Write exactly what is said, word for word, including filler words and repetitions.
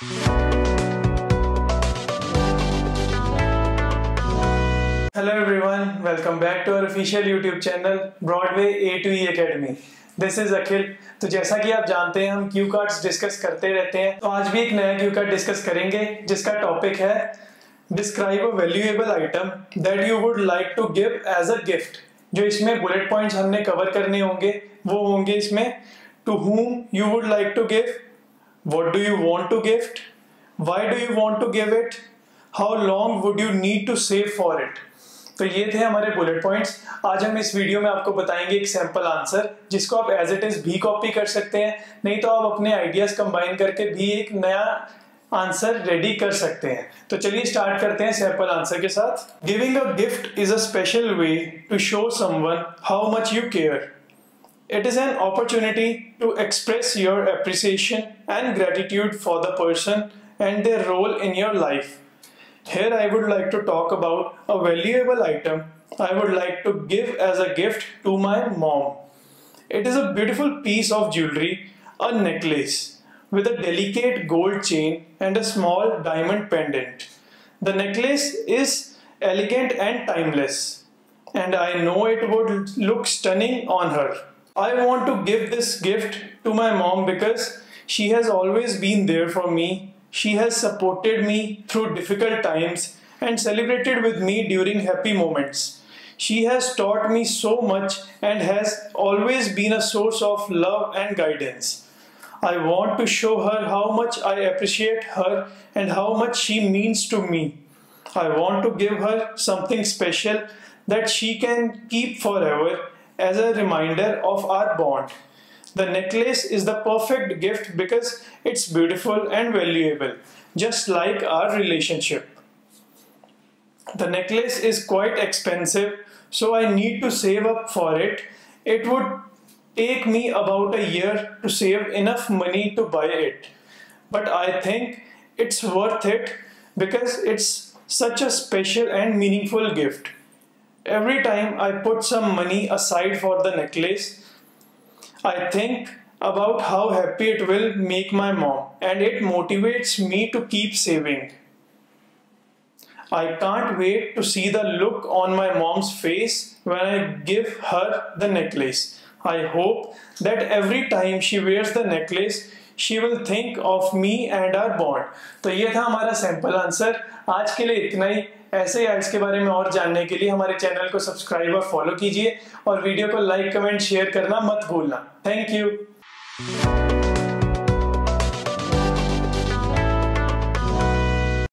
Hello everyone, welcome back to our official YouTube channel Broadway A to E Academy. This is अखिल। तो जैसा कि आप जानते हैं हम क्यू कार्ड्स डिस्कस करते रहते हैं, तो आज भी एक नया क्यू कार्ड डिस्कस करेंगे जिसका टॉपिक है describe a valuable item that you would like to give as a gift. जो इसमें बुलेट पॉइंट्स हमने कवर करने होंगे वो होंगे इसमें to whom you would like to give, what do you want to gift, why do you want to give it, how long would you need to save for it। तो ये थे हमारे बुलेट पॉइंट्स। आज हम इस video में आपको बताएंगे एक सैंपल आंसर जिसको आप एज इट इज भी कॉपी कर सकते हैं, नहीं तो आप अपने आइडियाज कंबाइन करके भी एक नया आंसर रेडी कर सकते हैं। तो चलिए स्टार्ट करते हैं सैंपल आंसर के साथ। Giving a gift is a special way to show someone how much you care. It is an opportunity to express your appreciation and gratitude for the person and their role in your life. Here I would like to talk about a valuable item I would like to give as a gift to my mom. It is a beautiful piece of jewelry, a necklace with a delicate gold chain and a small diamond pendant. The necklace is elegant and timeless, and I know it would look stunning on her. I want to give this gift to my mom because she has always been there for me. She has supported me through difficult times and celebrated with me during happy moments. She has taught me so much and has always been a source of love and guidance. I want to show her how much I appreciate her and how much she means to me. I want to give her something special that she can keep forever as a reminder of our bond. The necklace is the perfect gift because it's beautiful and valuable, just like our relationship. The necklace is quite expensive, so I need to save up for it. It would take me about a year to save enough money to buy it. But I think it's worth it because it's such a special and meaningful gift. Every time I put some money aside for the necklace, I think about how happy it will make my mom, and it motivates me to keep saving. I can't wait to see the look on my mom's face when I give her the necklace. I hope that every time she wears the necklace, she will think of me and our bond. तो ये था हमारा sample answer. आज के लिए इतना ही। ऐसे ही इसके बारे में और जानने के लिए हमारे चैनल को सब्सक्राइब और फॉलो कीजिए और वीडियो को लाइक कमेंट शेयर करना मत भूलना। Thank you.